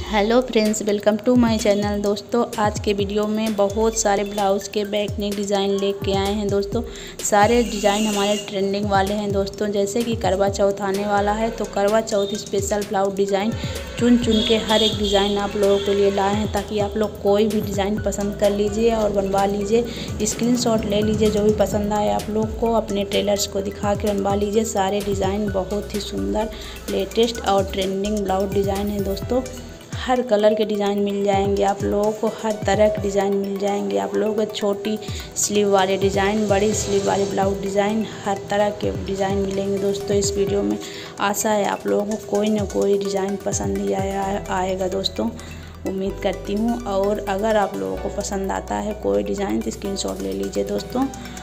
Hello friends, welcome to my channel. दोस्तों, आज के वीडियो में बहुत सारे ब्लाउज़ के बैक नेक डिज़ाइन लेके आए हैं। दोस्तों, सारे डिज़ाइन हमारे ट्रेंडिंग वाले हैं। दोस्तों, जैसे कि करवा चौथ आने वाला है तो करवा चौथ स्पेशल ब्लाउज डिज़ाइन चुन के हर एक डिज़ाइन आप लोगों के लिए लाए हैं, ताकि आप लोग कोई भी डिज़ाइन पसंद कर लीजिए और बनवा लीजिए। स्क्रीनशॉट ले लीजिए, जो भी पसंद आए आप लोग को अपने टेलर्स को दिखा के बनवा लीजिए। सारे डिज़ाइन बहुत ही सुंदर, लेटेस्ट और ट्रेंडिंग ब्लाउज डिज़ाइन है। दोस्तों, हर कलर के डिज़ाइन मिल जाएंगे आप लोगों को, हर तरह के डिज़ाइन मिल जाएंगे आप लोगों को। छोटी स्लीव वाले डिज़ाइन, बड़ी स्लीव वाले ब्लाउज डिज़ाइन, हर तरह के डिज़ाइन मिलेंगे। दोस्तों, इस वीडियो में आशा है आप लोगों को कोई ना कोई डिज़ाइन पसंद ही आएगा। दोस्तों, उम्मीद करती हूँ। और अगर आप लोगों को पसंद आता है कोई डिज़ाइन तो स्क्रीनशॉट ले लीजिए। दोस्तों,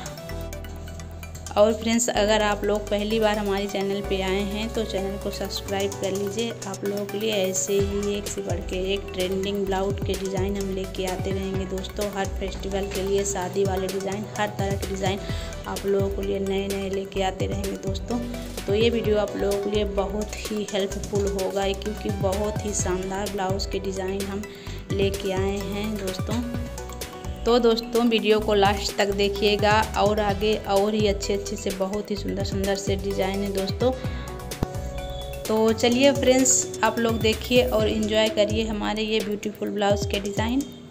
और फ्रेंड्स, अगर आप लोग पहली बार हमारे चैनल पे आए हैं तो चैनल को सब्सक्राइब कर लीजिए। आप लोगों के लिए ऐसे ही एक से बढ़ के एक ट्रेंडिंग ब्लाउज के डिज़ाइन हम लेके आते रहेंगे। दोस्तों, हर फेस्टिवल के लिए शादी वाले डिज़ाइन, हर तरह के डिज़ाइन आप लोगों के लिए नए नए लेके आते रहेंगे। दोस्तों, तो ये वीडियो आप लोगों के लिए बहुत ही हेल्पफुल होगा, क्योंकि बहुत ही शानदार ब्लाउज़ के डिज़ाइन हम लेके आए हैं। दोस्तों, वीडियो को लास्ट तक देखिएगा, और आगे और ही अच्छे से बहुत ही सुंदर से डिज़ाइन है। दोस्तों, तो चलिए फ्रेंड्स, आप लोग देखिए और एंजॉय करिए हमारे ये ब्यूटीफुल ब्लाउज़ के डिज़ाइन।